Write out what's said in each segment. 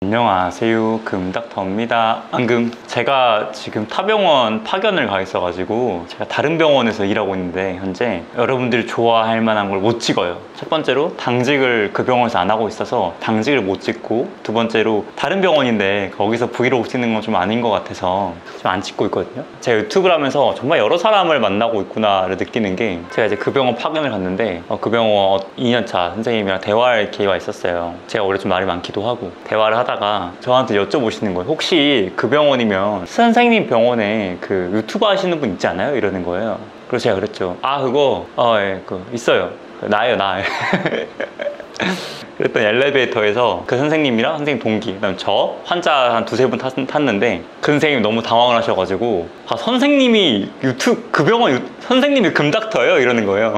안녕하세요, 금닥터입니다. 방금 제가 지금 타병원 파견을 가 있어가지고 제가 다른 병원에서 일하고 있는데 현재 여러분들이 좋아할 만한 걸 못 찍어요. 첫 번째로 당직을 그 병원에서 안 하고 있어서 당직을 못 찍고, 두 번째로 다른 병원인데 거기서 브이로그 찍는 건 좀 아닌 것 같아서 좀 안 찍고 있거든요. 제가 유튜브를 하면서 정말 여러 사람을 만나고 있구나를 느끼는 게, 제가 이제 그 병원 파견을 갔는데 그 병원 2년차 선생님이랑 대화할 기회가 있었어요. 제가 원래 좀 말이 많기도 하고 대화를 하다가 저한테 여쭤보시는 거예요. 혹시 그 병원이면 선생님 병원에 그 유튜브 하시는 분 있지 않아요? 이러는 거예요. 그래서 제가 그랬죠. 그거 예, 있어요. 나예요. 그랬더니 엘리베이터에서 그 선생님이랑 선생님 동기, 그다음 저 환자 한 두세 분 탔는데 그 선생님이 너무 당황을 하셔가지고 선생님이 그 병원 선생님이 금닥터예요? 이러는 거예요.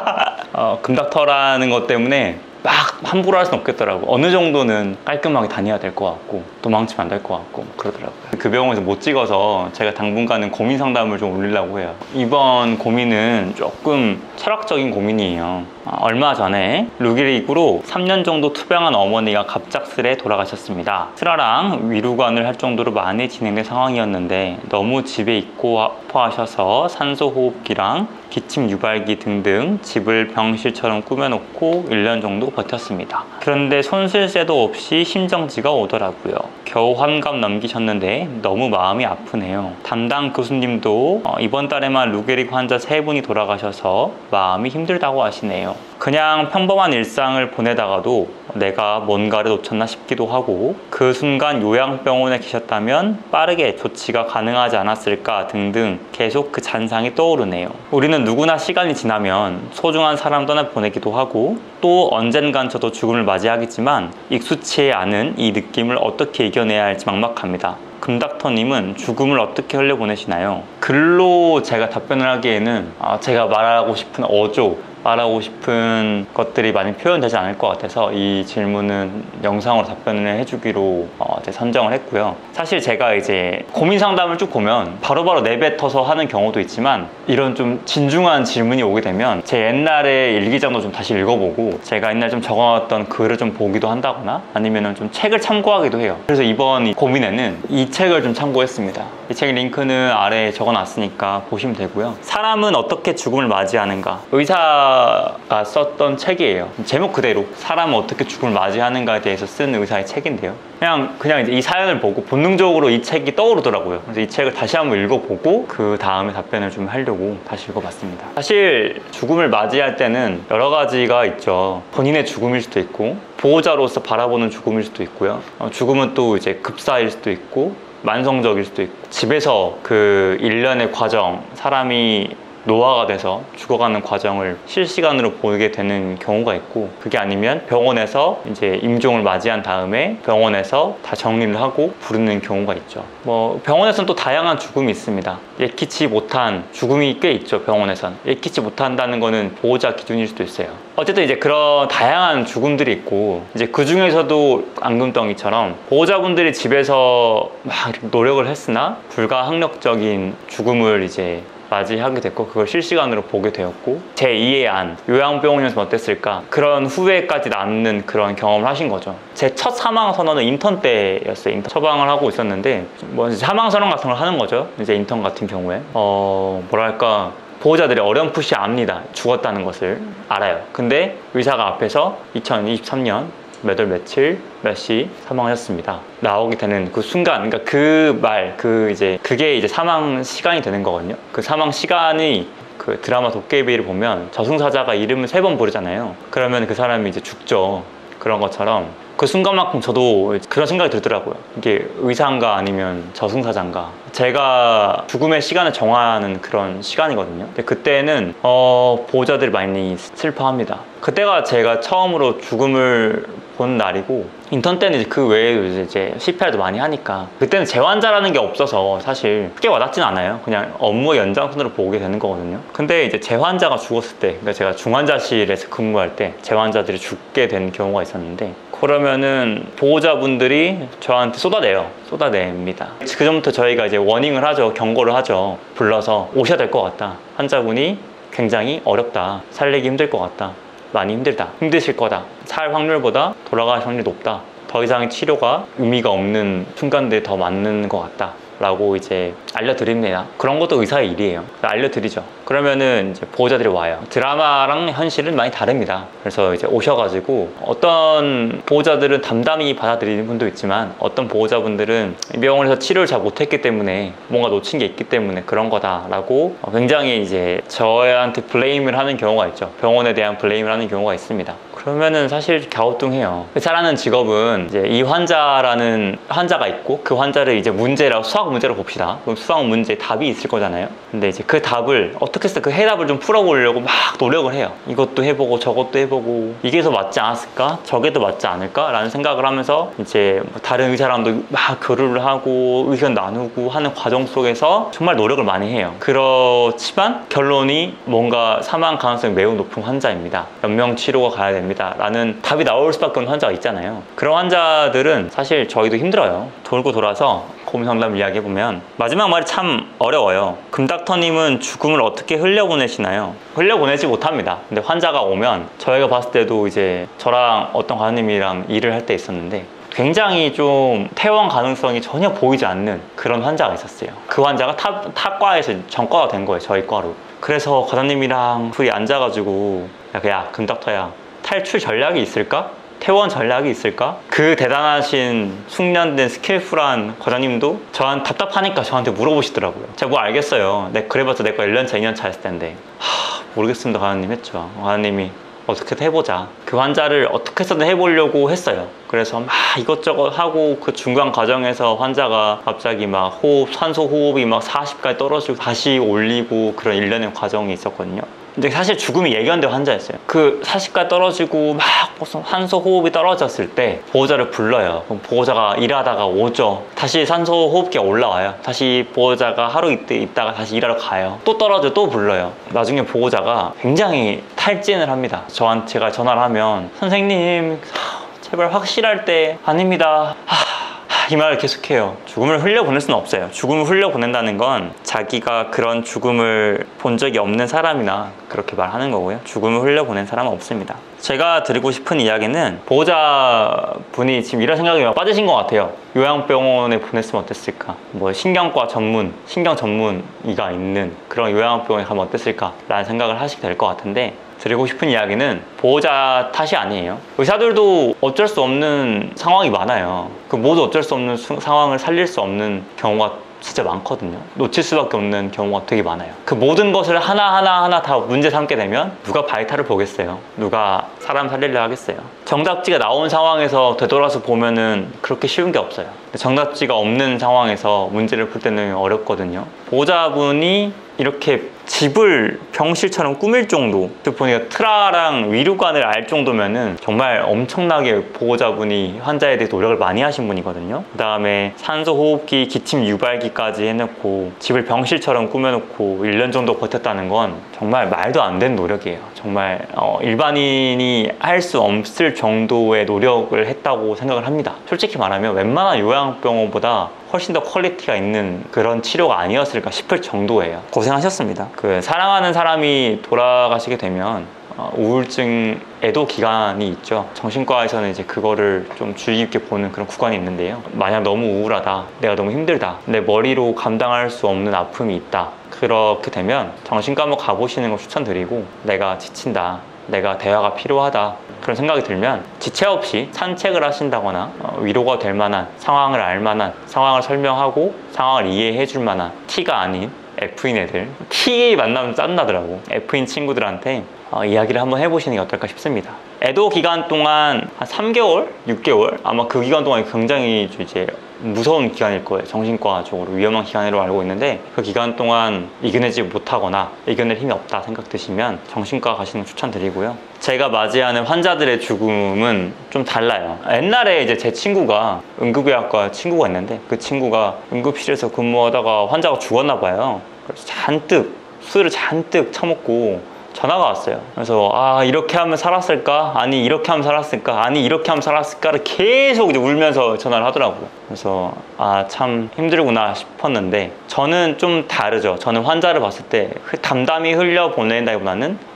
금닥터라는 것 때문에 막 함부로 할 수는 없겠더라고. 어느 정도는 깔끔하게 다녀야 될 것 같고 도망치면 안 될 것 같고 그러더라고요. 그 병원에서 못 찍어서 제가 당분간은 고민 상담을 좀 올리려고 해요. 이번 고민은 조금 철학적인 고민이에요. 얼마 전에 루게릭으로 3년 정도 투병한 어머니가 갑작스레 돌아가셨습니다. 슬아랑 위루관을 할 정도로 많이 진행된 상황이었는데 너무 집에 있고 아파하셔서 산소호흡기랑 기침 유발기 등등 집을 병실처럼 꾸며놓고 1년 정도 버텼습니다. 그런데 손쓸 새도 없이 심정지가 오더라고요. 겨우 환갑 넘기셨는데 너무 마음이 아프네요. 담당 교수님도 이번 달에만 루게릭 환자 3분이 돌아가셔서 마음이 힘들다고 하시네요. 그냥 평범한 일상을 보내다가도 내가 뭔가를 놓쳤나 싶기도 하고, 그 순간 요양병원에 계셨다면 빠르게 조치가 가능하지 않았을까 등등 계속 그 잔상이 떠오르네요. 우리는 누구나 시간이 지나면 소중한 사람 떠나보내기도 하고 또 언젠간 저도 죽음을 맞이하겠지만 익숙치 않은 이 느낌을 어떻게 이겨내야 할지 막막합니다. 금닥터님은 죽음을 어떻게 흘려보내시나요? 글로 제가 답변을 하기에는 제가 말하고 싶은 말하고 싶은 것들이 많이 표현되지 않을 것 같아서 이 질문은 영상으로 답변을 해주기로 선정을 했고요. 사실 제가 이제 고민 상담을 쭉 보면 바로바로 내뱉어서 하는 경우도 있지만, 이런 좀 진중한 질문이 오게 되면 제 옛날에 일기장도 좀 다시 읽어보고 제가 옛날에 좀 적어놨던 글을 좀 보기도 한다거나 아니면 좀 책을 참고하기도 해요. 그래서 이번 고민에는 이 책을 좀 참고했습니다. 이 책 링크는 아래에 적어놨으니까 보시면 되고요. 사람은 어떻게 죽음을 맞이하는가, 의사가 썼던 책이에요. 제목 그대로 사람은 어떻게 죽음을 맞이하는가에 대해서 쓴 의사의 책인데요. 그냥 이제 이 사연을 보고 본능적으로 이 책이 떠오르더라고요. 그래서 이 책을 다시 한번 읽어보고 그 다음에 답변을 좀 하려고 다시 읽어봤습니다. 사실 죽음을 맞이할 때는 여러 가지가 있죠. 본인의 죽음일 수도 있고 보호자로서 바라보는 죽음일 수도 있고요. 죽음은 또 이제 급사일 수도 있고 만성적일 수도 있고, 집에서 그 일련의 과정, 사람이 노화가 돼서 죽어가는 과정을 실시간으로 보게 되는 경우가 있고, 그게 아니면 병원에서 이제 임종을 맞이한 다음에 병원에서 다 정리를 하고 부르는 경우가 있죠. 병원에서는 또 다양한 죽음이 있습니다. 예기치 못한 죽음이 꽤 있죠. 병원에선 예기치 못한다는 거는 보호자 기준일 수도 있어요. 어쨌든 이제 그런 다양한 죽음들이 있고, 이제 그 중에서도 앙금덩이처럼 보호자분들이 집에서 막 노력을 했으나 불가항력적인 죽음을 이제 맞이하게 됐고, 그걸 실시간으로 보게 되었고, 제2의 안, 요양병원이었으면 어땠을까, 그런 후회까지 남는 그런 경험을 하신 거죠. 제 첫 사망 선언은 인턴 때였어요. 처방을 하고 있었는데 사망 선언 같은 걸 하는 거죠. 이제 인턴 같은 경우에 뭐랄까, 보호자들이 어렴풋이 압니다. 죽었다는 것을 알아요. 근데 의사가 앞에서 2023년 몇 월 며칠 몇 시 사망하셨습니다 나오게 되는 그 순간, 그러니까 그게 이제 사망 시간이 되는 거거든요. 그 사망 시간이 그 드라마 도깨비를 보면 저승사자가 이름을 3번 부르잖아요. 그러면 그 사람이 이제 죽죠. 그런 것처럼 그 순간만큼 저도 그런 생각이 들더라고요. 이게 의사인가 아니면 저승사자인가. 제가 죽음의 시간을 정하는 그런 시간이거든요. 근데 그때는 보호자들이 많이 슬퍼합니다. 그때가 제가 처음으로 죽음을 본 날이고, 인턴 때는 이제 그 외에도 이제 CPR도 많이 하니까 그때는 재환자라는 게 없어서 사실 크게 와닿진 않아요. 그냥 업무의 연장선으로 보게 되는 거거든요. 근데 이제 재환자가 죽었을 때, 그러니까 제가 중환자실에서 근무할 때 재환자들이 죽게 된 경우가 있었는데, 그러면은 보호자분들이 저한테 쏟아냅니다. 그 전부터 저희가 이제 워닝을 하죠. 경고를 하죠. 불러서 오셔야 될 것 같다. 환자분이 굉장히 어렵다. 살리기 힘들 것 같다. 많이 힘들다. 힘드실 거다. 살 확률보다 돌아갈 확률이 높다. 더 이상의 치료가 의미가 없는 순간들이 더 많은 것 같다 라고 이제 알려드립니다. 그런 것도 의사의 일이에요. 알려드리죠. 그러면은 이제 보호자들이 와요. 드라마랑 현실은 많이 다릅니다. 그래서 이제 오셔가지고 어떤 보호자들은 담담히 받아들이는 분도 있지만 어떤 보호자분들은 병원에서 치료를 잘 못했기 때문에 뭔가 놓친 게 있기 때문에 그런 거다라고 굉장히 이제 저한테 블레임을 하는 경우가 있죠. 병원에 대한 블레임을 하는 경우가 있습니다. 그러면은 사실 갸우뚱해요. 의사라는 직업은 이제 이 환자라는 환자가 있고 그 환자를 이제 문제라고 수학 문제로 봅시다. 그럼 수학 문제에 답이 있을 거잖아요. 근데 이제 그 답을 어떻게 해서 그 해답을 좀 풀어보려고 막 노력을 해요. 이것도 해보고 저것도 해보고 이게 더 맞지 않았을까? 저게 더 맞지 않을까? 라는 생각을 하면서 이제 뭐 다른 의사랑도 막 교류를 하고 의견 나누고 하는 과정 속에서 정말 노력을 많이 해요. 그렇지만 결론이 뭔가 사망 가능성이 매우 높은 환자입니다. 연명 치료가 가야 됩니다. 라는 답이 나올 수밖에 없는 환자가 있잖아요. 그런 환자들은 사실 저희도 힘들어요. 돌고 돌아서 고민 상담을 이야기해보면 마지막 말이 참 어려워요. 금닥터님은 죽음을 어떻게 흘려보내시나요? 흘려보내지 못합니다. 근데 환자가 오면 저희가 봤을 때도 이제 저랑 어떤 과장님이랑 일을 할 때 있었는데 굉장히 좀 퇴원 가능성이 전혀 보이지 않는 그런 환자가 있었어요. 그 환자가 타과에서 전과가 된 거예요. 저희 과로. 그래서 과장님이랑 둘이 앉아가지고 야 금닥터야, 탈출 전략이 있을까? 퇴원 전략이 있을까? 그 대단하신 숙련된 스킬풀한 과장님도 답답하니까 저한테 물어보시더라고요. 제가 뭐 알겠어요. 그래봤자 내 거 1년차 2년차 했을 텐데 모르겠습니다 과장님 했죠. 과장님이 어떻게든 해보자. 그 환자를 어떻게 해서든 해보려고 했어요. 그래서 막 이것저것 하고 그 중간 과정에서 환자가 갑자기 막 산소 호흡이 막 40까지 떨어지고 다시 올리고 그런 일련의 과정이 있었거든요. 근데 사실 죽음이 예견된 환자였어요. 그 40까지 떨어지고 막 산소 호흡이 떨어졌을 때 보호자를 불러요. 그럼 보호자가 일하다가 오죠. 다시 산소 호흡기가 올라와요. 다시 보호자가 하루 있다가 다시 일하러 가요. 또 떨어져 또 불러요. 나중에 보호자가 굉장히 탈진을 합니다. 제가 전화를 하면 선생님 제발 확실할 때 아닙니다. 이 말을 계속해요. 죽음을 흘려보낼 수는 없어요. 죽음을 흘려보낸다는 건 자기가 그런 죽음을 본 적이 없는 사람이나 그렇게 말하는 거고요. 죽음을 흘려보낸 사람은 없습니다. 제가 드리고 싶은 이야기는 보호자분이 지금 이런 생각이 빠지신 것 같아요. 요양병원에 보냈으면 어땠을까? 뭐 신경 전문의가 있는 그런 요양병원에 가면 어땠을까? 라는 생각을 하시게 될 것 같은데 드리고 싶은 이야기는 보호자 탓이 아니에요. 의사들도 어쩔 수 없는 상황이 많아요. 모두 어쩔 수 없는 상황을 살릴 수 없는 경우가 진짜 많거든요. 놓칠 수밖에 없는 경우가 되게 많아요. 그 모든 것을 하나하나 다 문제 삼게 되면 누가 바이탈을 보겠어요? 누가 사람 살리려 하겠어요? 정답지가 나온 상황에서 되돌아서 보면은 그렇게 쉬운 게 없어요. 정답지가 없는 상황에서 문제를 풀 때는 어렵거든요. 보호자분이 이렇게 집을 병실처럼 꾸밀 정도, 보니까 트라랑 위로관을 알 정도면은 정말 엄청나게 보호자분이 환자에 대해 노력을 많이 하신 분이거든요. 그 다음에 산소 호흡기, 기침 유발기까지 해놓고 집을 병실처럼 꾸며놓고 1년 정도 버텼다는 건 정말 말도 안 되는 노력이에요. 정말 일반인이 할 수 없을 정도의 노력을 했다고 생각을 합니다. 솔직히 말하면 웬만한 요양병원보다 훨씬 더 퀄리티가 있는 그런 치료가 아니었을까 싶을 정도예요. 고생하셨습니다. 사랑하는 사람이 돌아가시게 되면 우울증 애도 기간이 있죠. 정신과에서는 이제 그거를 좀 주의 깊게 보는 그런 구간이 있는데요. 만약 너무 우울하다, 내가 너무 힘들다, 내 머리로 감당할 수 없는 아픔이 있다, 그렇게 되면 정신과 한번 가보시는 걸 추천드리고, 내가 지친다, 내가 대화가 필요하다, 그런 생각이 들면 지체 없이 산책을 하신다거나 위로가 될 만한, 상황을 알 만한, 상황을 설명하고 상황을 이해해 줄 만한 T가 아닌 F인 애들, T 만나면 짠나더라고. F인 친구들한테 이야기를 한번 해보시는 게 어떨까 싶습니다. 애도 기간 동안 한 3개월? 6개월? 아마 그 기간 동안이 굉장히 이제 무서운 기간일 거예요. 정신과적으로 위험한 기간으로 알고 있는데, 그 기간 동안 이겨내지 못하거나 이겨낼 힘이 없다 생각 드시면 정신과 가시는 거 추천드리고요. 제가 맞이하는 환자들의 죽음은 좀 달라요. 옛날에 이제 제 친구가 응급의학과 친구가 있는데, 그 친구가 응급실에서 근무하다가 환자가 죽었나 봐요. 그래서 술을 잔뜩 처먹고 전화가 왔어요. 그래서 이렇게 하면 살았을까? 아니 이렇게 하면 살았을까? 아니 이렇게 하면 살았을까를 계속 이제 울면서 전화를 하더라고요. 그래서 참 힘들구나 싶었는데, 저는 좀 다르죠. 저는 환자를 봤을 때 담담히 흘려보낸다기보다는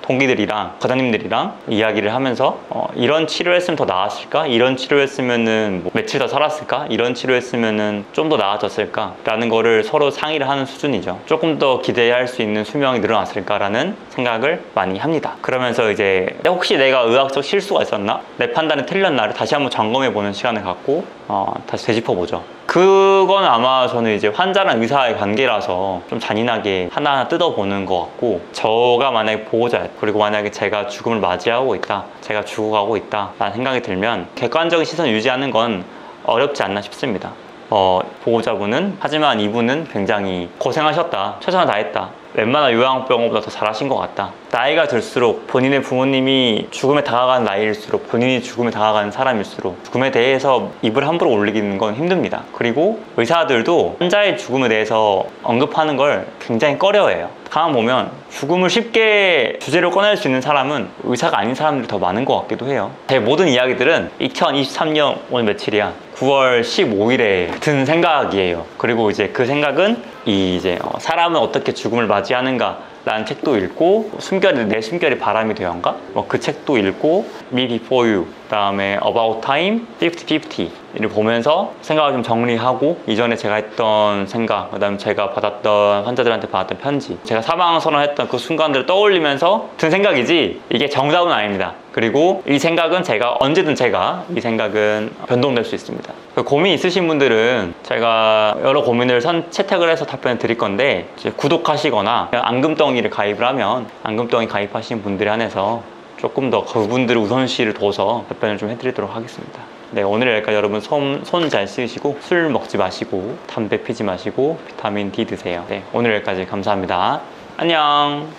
동기들이랑 과장님들이랑 이야기를 하면서 이런 치료를 했으면 더 나았을까? 이런 치료를 했으면은 뭐 며칠 더 살았을까? 이런 치료를 했으면은 좀 더 나아졌을까? 라는 거를 서로 상의를 하는 수준이죠. 조금 더 기대할 수 있는 수명이 늘어났을까라는 생각을 많이 합니다. 그러면서 이제 혹시 내가 의학적 실수가 있었나? 내 판단이 틀렸나를 다시 한번 점검해보는 시간을 갖고 다시 되짚어보죠. 그건 아마 저는 이제 환자랑 의사의 관계라서 좀 잔인하게 하나하나 뜯어보는 것 같고, 저가 만약에 보호자예요. 그리고 만약에 제가 죽음을 맞이하고 있다, 제가 죽어가고 있다 라는 생각이 들면 객관적인 시선 유지하는 건 어렵지 않나 싶습니다. 보호자분은 하지만 이분은 굉장히 고생하셨다, 최선을 다했다, 웬만한 요양병원보다 더 잘하신 것 같다. 나이가 들수록 본인의 부모님이 죽음에 다가가는 나이일수록, 본인이 죽음에 다가가는 사람일수록 죽음에 대해서 입을 함부로 올리기는 건 힘듭니다. 그리고 의사들도 환자의 죽음에 대해서 언급하는 걸 굉장히 꺼려해요. 가만 보면 죽음을 쉽게 주제로 꺼낼 수 있는 사람은 의사가 아닌 사람들이 더 많은 것 같기도 해요. 제 모든 이야기들은 2023년 오늘 며칠이야? 9월 15일에 든 생각이에요. 그리고 이제 그 생각은 이제 사람은 어떻게 죽음을 맞이하는가 라는 책도 읽고, 내 숨결이 바람이 되어인가? 그 책도 읽고, Me Before You, 그 다음에 About Time, 50-50를 보면서 생각을 좀 정리하고, 이전에 제가 했던 생각, 그 다음에 제가 받았던 환자들한테 받았던 편지, 제가 사망 선언했던 그 순간들을 떠올리면서 든 생각이지 이게 정답은 아닙니다. 그리고 이 생각은 언제든 이 생각은 변동될 수 있습니다. 고민 있으신 분들은 제가 여러 고민을 채택을 해서 답변을 드릴 건데, 이제 구독하시거나 앙금덩이를 가입을 하면 앙금덩이 가입하신 분들에 한해서 조금 더 그분들의 우선시를 둬서 답변을 좀 해드리도록 하겠습니다. 네, 오늘 여기까지. 여러분 손 잘 쓰시고 술 먹지 마시고 담배 피지 마시고 비타민 D 드세요. 네, 오늘 여기까지. 감사합니다. 안녕.